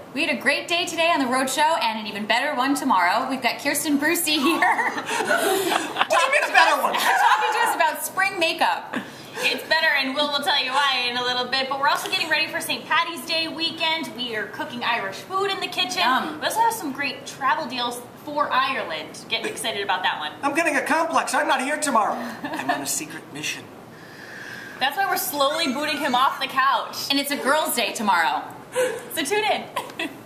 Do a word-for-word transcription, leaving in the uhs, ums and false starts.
We had a great day today on the Rhode Show and an even better one tomorrow. We've got Kirsten Brucey here. What do you mean a better one? Talking to us about spring makeup. It's better, and Will will tell you why in a little bit, but we're also getting ready for Saint Patty's Day weekend. We are cooking Irish food in the kitchen. Yum. We also have some great travel deals for Ireland. Getting excited about that one. I'm getting a complex. I'm not here tomorrow. I'm on a secret mission. That's why we're slowly booting him off the couch. And it's a girls' day tomorrow. So tune in.